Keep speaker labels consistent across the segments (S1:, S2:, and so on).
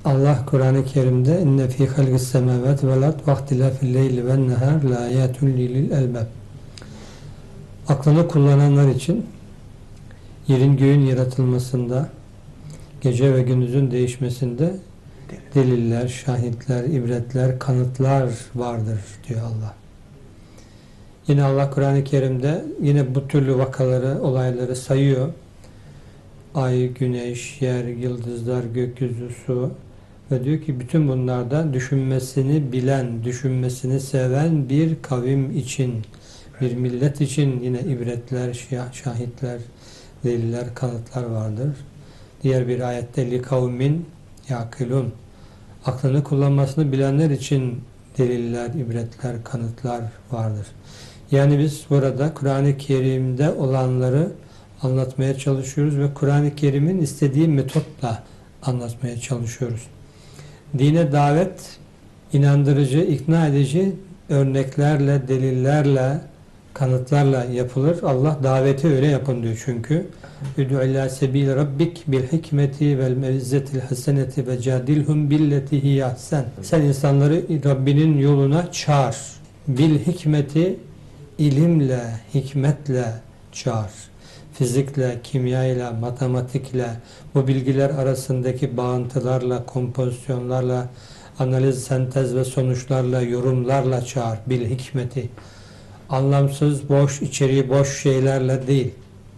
S1: Allah Kur'an-ı Kerim'de inne fî halqis semâvâti vel ard ve ihtilâfil leyli ven nehâr lâyâtun lil elbab. Aklını kullananlar için yerin göğün yaratılmasında, gece ve gündüzün değişmesinde deliller, şahitler, ibretler, kanıtlar vardır diyor Allah. Yine Allah Kur'an-ı Kerim'de yine bu türlü vakaları, olayları sayıyor. Ay, güneş, yer, yıldızlar, gökyüzü, su ve diyor ki bütün bunlarda düşünmesini bilen, düşünmesini seven bir kavim için, bir millet için yine ibretler, şahitler, deliller, kanıtlar vardır. Diğer bir ayette li kavmin yakilun, aklını kullanmasını bilenler için deliller, ibretler, kanıtlar vardır. Yani biz burada Kur'an-ı Kerim'de olanları anlatmaya çalışıyoruz ve Kur'an-ı Kerim'in istediği metotla anlatmaya çalışıyoruz. Dine davet inandırıcı, ikna edici örneklerle, delillerle, kanıtlarla yapılır. Allah daveti öyle yapın diyor çünkü. Üd'u ilâ sebîl rabbik bil hikmeti vel mevizzetil haseneti ve cadilhum billeti hiye ahsen. Sen insanları Rabbinin yoluna çağır. Bil hikmeti, ilimle, hikmetle çağır. Fizikle, kimyayla, matematikle, bu bilgiler arasındaki bağıntılarla, kompozisyonlarla, analiz, sentez ve sonuçlarla, yorumlarla çağır. Bil hikmeti. Anlamsız, boş, içeriği boş şeylerle değil.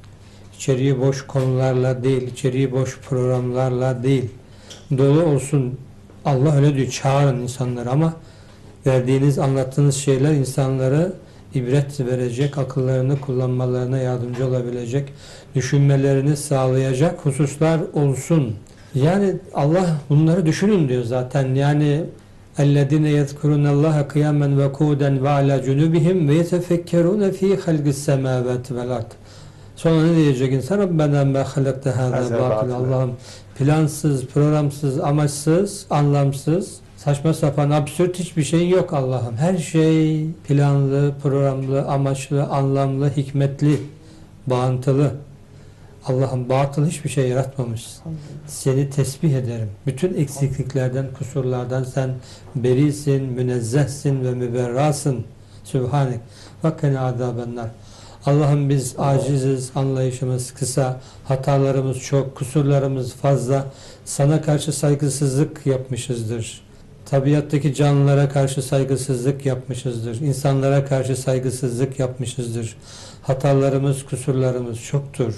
S1: İçeriği boş konularla değil. İçeriği boş programlarla değil. Dolu olsun. Allah öyle diyor. Çağırın insanları ama verdiğiniz, anlattığınız şeyler insanları ibret verecek, akıllarını kullanmalarına yardımcı olabilecek, düşünmelerini sağlayacak hususlar olsun. Yani Allah bunları düşünün diyor zaten. Yani اَلَّذِينَ يَذْكُرُونَ اللّٰهَ قِيَامًا وَقُودًا وَعَلَى جُنُوبِهِمْ وَيَتَفَكَّرُونَ ف۪ي خَلْقِ السَّمَاوَاتِ وَالْاَرْضِ. Sonra ne diyecek insan? رَبَّنَا مَا خَلَقْتَ هَذَا بَاطِلًا. Allah'ım plansız, programsız, amaçsız, anlamsız, saçma sapan, absürt hiçbir şey yok Allah'ım. Her şey planlı, programlı, amaçlı, anlamlı, hikmetli, bağıntılı. Allah'ım batıl hiçbir şey yaratmamışsın. Seni tesbih ederim. Bütün eksikliklerden, kusurlardan sen berisin, münezzehsin ve müberrasın. Sübhanek. Vakkene azabennar. Allah'ım biz aciziz, anlayışımız kısa, hatalarımız çok, kusurlarımız fazla. Sana karşı saygısızlık yapmışızdır. Tabiattaki canlılara karşı saygısızlık yapmışızdır. İnsanlara karşı saygısızlık yapmışızdır. Hatalarımız, kusurlarımız çoktur.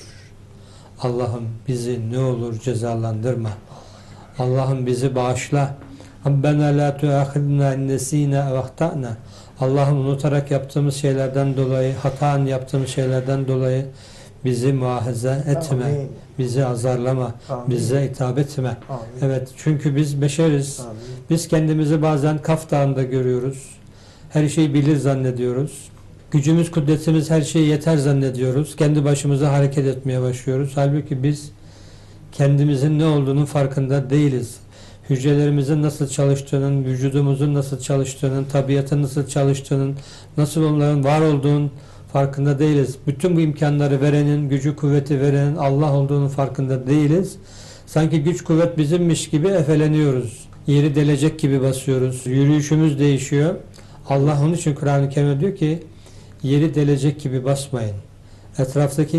S1: Allah'ım bizi ne olur cezalandırma. Allah'ım bizi bağışla. Rabbena la tuâkhidna in nesînâ ev ahtâna. Allah'ım unutarak yaptığımız şeylerden dolayı, hatan yaptığımız şeylerden dolayı bizi muahaze etme. Amin. Bizi azarlama. Amin. Bize hitap etme. Amin. Evet, çünkü biz beşeriz. Amin. Biz kendimizi bazen Kaf Dağı'nda görüyoruz. Her şeyi bilir zannediyoruz. Gücümüz, kudretimiz her şeye yeter zannediyoruz. Kendi başımıza hareket etmeye başlıyoruz. Halbuki biz kendimizin ne olduğunun farkında değiliz. Hücrelerimizin nasıl çalıştığının, vücudumuzun nasıl çalıştığının, tabiatın nasıl çalıştığının, nasıl onların var olduğunun farkında değiliz. Bütün bu imkanları verenin, gücü kuvveti verenin Allah olduğunun farkında değiliz. Sanki güç kuvvet bizimmiş gibi efeleniyoruz. Yeri delecek gibi basıyoruz. Yürüyüşümüz değişiyor. Allah onun için Kur'an-ı Kerim'de diyor ki yeri delecek gibi basmayın. Etraftaki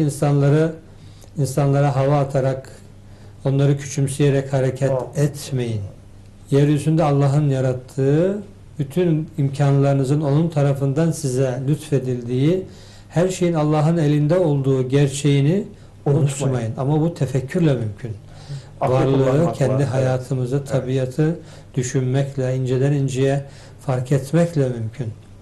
S1: insanlara hava atarak, onları küçümseyerek hareket etmeyin. Yeryüzünde Allah'ın yarattığı, bütün imkanlarınızın onun tarafından size lütfedildiği, her şeyin Allah'ın elinde olduğu gerçeğini unutmayın. Ama bu tefekkürle mümkün. Varlığı, kendi hayatımızı, tabiatı düşünmekle, inceden inceye fark etmekle mümkün.